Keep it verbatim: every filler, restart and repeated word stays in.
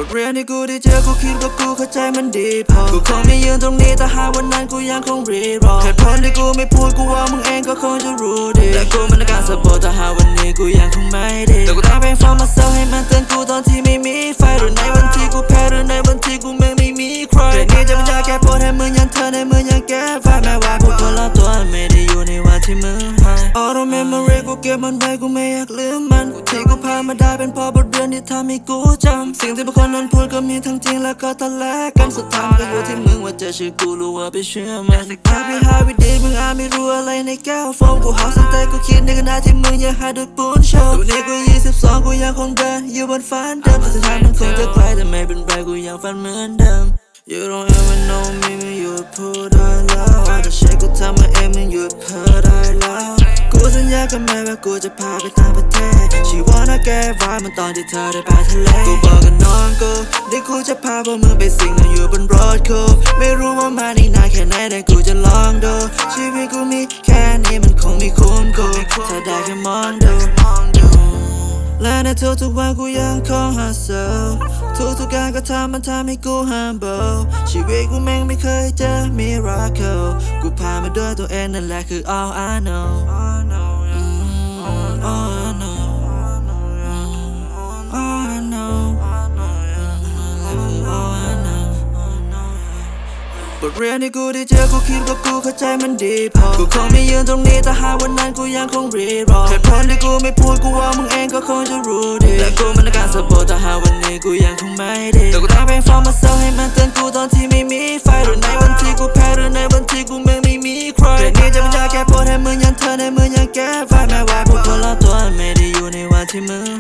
เรียนที่กูได้เจอกูคิดว่ากูเข้าใจมันดีพอกูคงไม่ยืนตรงนี้แต่หาวันนั้นกูยังคงรีรอเหตุผลที่กูไม่พูดกูว่ามึงเองก็คงจะรู้ดีแต่กูมันการสปอร์ตแต่หาวันนี้กูยังคงไม่ดีแต่กูตั้งเพลงฟังมาเซลให้มันเตือนกูตอนที่ไม่มีไฟหรือในวันที่กูแพ้หรือในวันที่กูแม่งไม่มีใครเพลงนี้จะเป็นยาแก้ปวดให้มึงยังเธอในมือยังแก้ไฟแม้ว่าพวกคนรอบตัวไม่ได้อยู่ในวันที่มึงหาย Auto memory กูเก็บมันไว้กูไม่อยากลืมมันที่กูผ่านมาได้เป็นเพราะบทเรียนที่ทำให้กูจำสิ่งที่บางคนนั้นพูดก็มีทั้งจริงและก็ตะแลกกันสุดท้ายก็อยู่ที่มึงว่าจะเชื่อกูหรือว่าไปเชื่อมันหากไปหาวิธีมึงอาจไม่รู้อะไรในแก้วโฟมกูหาสังแต่กูคิดในขณะที่มึงยังหาด้วยปูนโชว์วันนี้กูยี่สิบสองกูยังคงเดินอยู่บนฝันเดิมแต่สุดท้ายมันคงจะไกลแต่ไม่เป็นไรกูยังฝันเหมือนเดิม You don't ever know me มึงหยุดพูดได้แล้วแต่เชื่อกูทำมาเองมึงหยุดเพ้อได้แล้วกูสัญญากับแม่ว่ากูจะพาไปต่างประเทศ She wanna get right มันตอนที่เธอได้ไปทะเลกูบอกกับน้องกูเดี๋ยวกูจะพาพวกมึงไปสิ่งนั้นอยู่บนรถกูไม่รู้ว่ามาได้นานแค่ไหนแต่กูจะลองดูชีวิตกูมีแค่นี้มันคงไม่คุ้มกูถ้าได้แค่มองดูและในทุกๆวันกูยังคง hustle ทุกๆการกระทำมันทำให้กู humble ชีวิตกูแม่งไม่เคยเจอ miracle กูผ่านมาด้วยตัวเองนั่นแหละคือ all I know all I know all I know บทเรียนที่กูได้เจอกูคิดว่ากูเข้าใจมันดีพอกูคงไม่ยืนตรงนี้แต่หาวันนั้นกูยังคงรีรอเหตุผลที่กูไม่พูดกูว่ามึงเองก็คงจะรู้ดีและกูมันการสปอร์ตแต่หาวันนี้กูยังคงไม่ดีแต่กูตั้งเพลงฟังมาเซลให้มันเตือนกูตอนที่ไม่มีไฟหรือในวันที่กูแพ้หรือในวันที่กูแม่งไม่มีใครเพลงนี้จะเป็นยาแก้ปวดให้มึงยังเธอในมือยังแก้ไฟแม้ว่าพวกคนรอบตัวไม่ได้อยู่ในวันที่มึง